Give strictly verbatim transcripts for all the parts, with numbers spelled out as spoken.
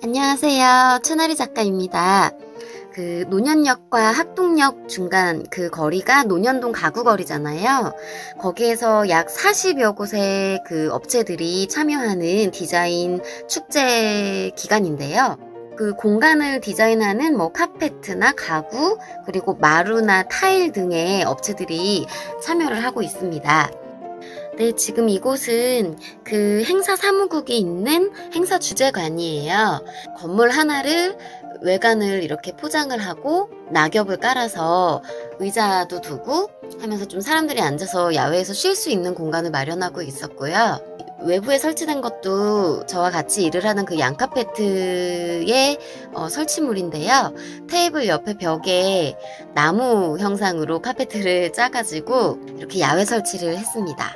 안녕하세요. 추나리 작가입니다. 그 논현역과 학동역 중간 그 거리가 논현동 가구거리잖아요. 거기에서 약 사십여 곳의 그 업체들이 참여하는 디자인 축제 기간인데요. 그 공간을 디자인하는 뭐 카페트나 가구, 그리고 마루나 타일 등의 업체들이 참여를 하고 있습니다. 네, 지금 이곳은 그 행사 사무국이 있는 행사 주재관이에요. 건물 하나를 외관을 이렇게 포장을 하고 낙엽을 깔아서 의자도 두고 하면서 좀 사람들이 앉아서 야외에서 쉴 수 있는 공간을 마련하고 있었고요. 외부에 설치된 것도 저와 같이 일을 하는 그 양카페트의 어, 설치물인데요. 테이블 옆에 벽에 나무 형상으로 카페트를 짜가지고 이렇게 야외 설치를 했습니다.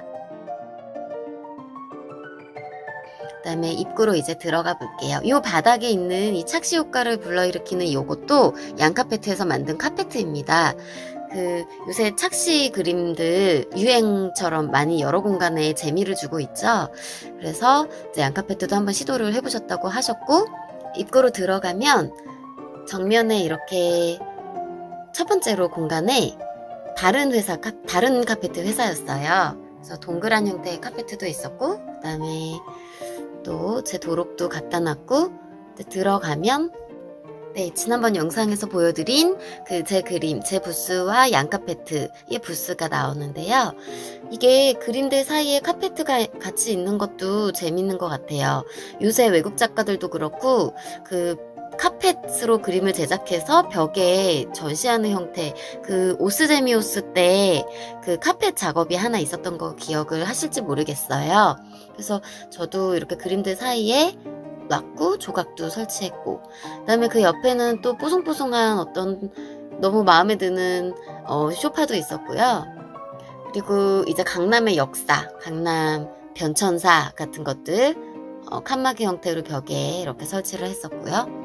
그 다음에 입구로 이제 들어가 볼게요. 이 바닥에 있는 이 착시 효과를 불러일으키는 요것도 양카페트에서 만든 카페트입니다. 그 요새 착시 그림들 유행처럼 많이 여러 공간에 재미를 주고 있죠. 그래서 이제 양카페트도 한번 시도를 해보셨다고 하셨고, 입구로 들어가면 정면에 이렇게 첫 번째로 공간에 다른 회사, 다른 카페트 회사였어요. 그래서 동그란 형태의 카페트도 있었고, 그 다음에 또 제 도록도 갖다 놨고, 들어가면 네, 지난번 영상에서 보여드린 그 제 그림, 제 부스와 양카페트의 부스가 나오는데요. 이게 그림들 사이에 카페트가 같이 있는 것도 재밌는 것 같아요. 요새 외국 작가들도 그렇고 그 카펫으로 그림을 제작해서 벽에 전시하는 형태, 그 오스제미오스 때 그 카펫 작업이 하나 있었던 거 기억을 하실지 모르겠어요. 그래서 저도 이렇게 그림들 사이에 놨고 조각도 설치했고, 그 다음에 그 옆에는 또 뽀송뽀송한 어떤 너무 마음에 드는 어, 소파도 있었고요. 그리고 이제 강남의 역사, 강남 변천사 같은 것들 어, 칸막이 형태로 벽에 이렇게 설치를 했었고요.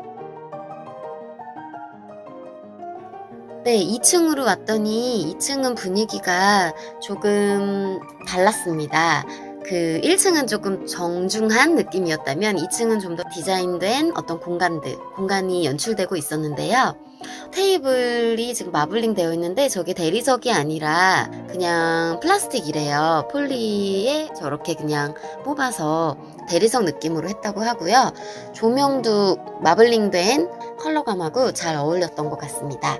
네, 이 층으로 왔더니 이 층은 분위기가 조금 달랐습니다. 그 일 층은 조금 정중한 느낌이었다면 이 층은 좀 더 디자인된 어떤 공간들, 공간이 연출되고 있었는데요. 테이블이 지금 마블링 되어 있는데 저게 대리석이 아니라 그냥 플라스틱이래요. 폴리에 저렇게 그냥 뽑아서 대리석 느낌으로 했다고 하고요. 조명도 마블링 된 컬러감하고 잘 어울렸던 것 같습니다.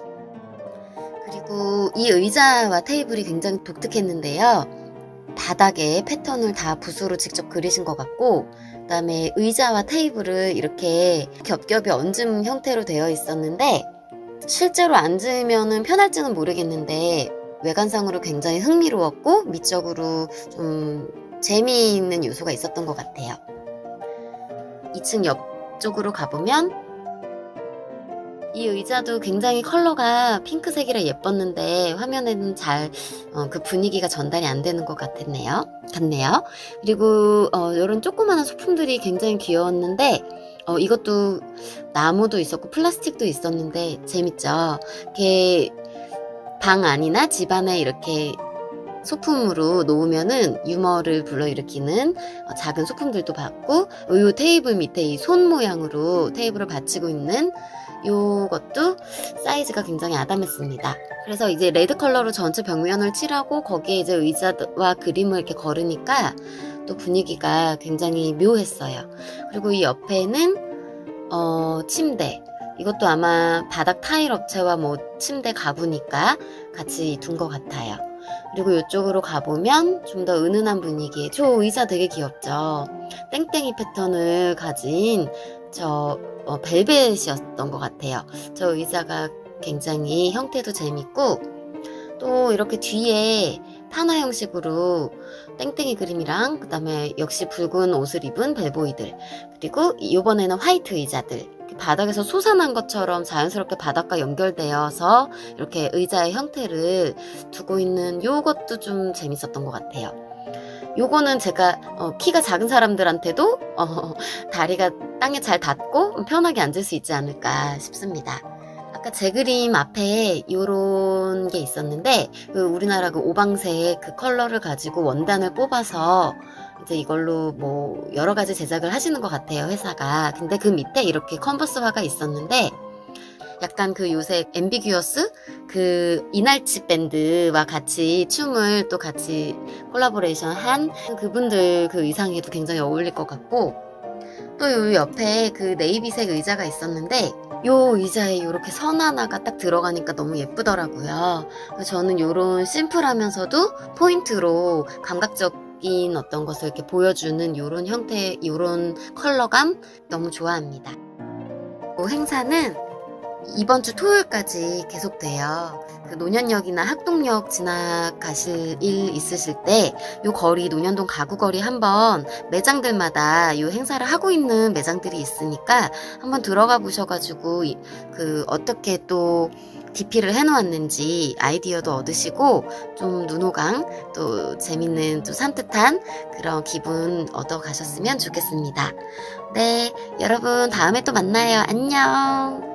그리고 이 의자와 테이블이 굉장히 독특했는데요. 바닥에 패턴을 다 붓으로 직접 그리신 것 같고, 그 다음에 의자와 테이블을 이렇게 겹겹이 얹은 형태로 되어 있었는데, 실제로 앉으면 편할지는 모르겠는데 외관상으로 굉장히 흥미로웠고 미적으로 좀 재미있는 요소가 있었던 것 같아요. 이 층 옆쪽으로 가보면 이 의자도 굉장히 컬러가 핑크색이라 예뻤는데 화면에는 잘 그 어, 분위기가 전달이 안 되는 것 같았네요. 같네요. 그리고 어, 이런 조그마한 소품들이 굉장히 귀여웠는데 어, 이것도 나무도 있었고 플라스틱도 있었는데 재밌죠. 이렇게 방 안이나 집 안에 이렇게 소품으로 놓으면은 유머를 불러일으키는 어, 작은 소품들도 봤고, 이 테이블 밑에 이 손 모양으로 테이블을 받치고 있는 요것도 사이즈가 굉장히 아담했습니다. 그래서 이제 레드 컬러로 전체 벽면을 칠하고 거기에 이제 의자와 그림을 이렇게 걸으니까 또 분위기가 굉장히 묘했어요. 그리고 이 옆에는 어, 침대. 이것도 아마 바닥 타일 업체와 뭐 침대 가구니까 같이 둔 것 같아요. 그리고 이쪽으로 가보면 좀 더 은은한 분위기에, 저 의자 되게 귀엽죠. 땡땡이 패턴을 가진 저 어, 벨벳이었던 것 같아요. 저 의자가 굉장히 형태도 재밌고, 또 이렇게 뒤에 판화 형식으로 땡땡이 그림이랑 그 다음에 역시 붉은 옷을 입은 벨보이들, 그리고 이번에는 화이트 의자들, 바닥에서 솟아난 것처럼 자연스럽게 바닥과 연결되어서 이렇게 의자의 형태를 두고 있는 요것도 좀 재밌었던 것 같아요. 요거는 제가 어, 키가 작은 사람들한테도 어, 다리가 땅에 잘 닿고 편하게 앉을 수 있지 않을까 싶습니다. 아까 제 그림 앞에 요런 게 있었는데 그 우리나라 그 오방색 그 컬러를 가지고 원단을 뽑아서 이제 이걸로 뭐 여러 가지 제작을 하시는 것 같아요, 회사가. 근데 그 밑에 이렇게 컨버스화가 있었는데 약간 그 요새 앰비규어스 그 이날치 밴드와 같이 춤을 또 같이 콜라보레이션 한 그분들 그 의상에도 굉장히 어울릴 것 같고, 또 요 옆에 그 네이비색 의자가 있었는데 요 의자에 이렇게 선 하나가 딱 들어가니까 너무 예쁘더라고요. 저는 요런 심플하면서도 포인트로 감각적인 어떤 것을 이렇게 보여주는 요런 형태, 요런 컬러감 너무 좋아합니다. 이 행사는 이번 주 토요일까지 계속돼요. 그 논현역이나 학동역 지나가실 일 있으실 때 요 거리, 논현동 가구거리 한번 매장들마다 요 행사를 하고 있는 매장들이 있으니까 한번 들어가 보셔가지고 그 어떻게 또 디피를 해놓았는지 아이디어도 얻으시고 좀 눈호강 또 재밌는 또 산뜻한 그런 기분 얻어 가셨으면 좋겠습니다. 네, 여러분 다음에 또 만나요. 안녕.